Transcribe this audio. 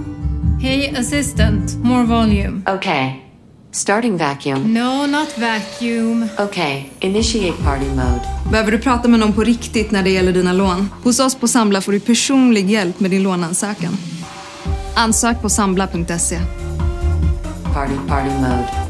Hey assistant, more volume. Okay. Starting vacuum. No, not vacuum. Okay, initiate party mode. Behöver du prata med någon på riktigt när det gäller dina lån? Hos oss på Sambla får du personlig hjälp med din låneansökan. Ansök på sambla.se. Party mode.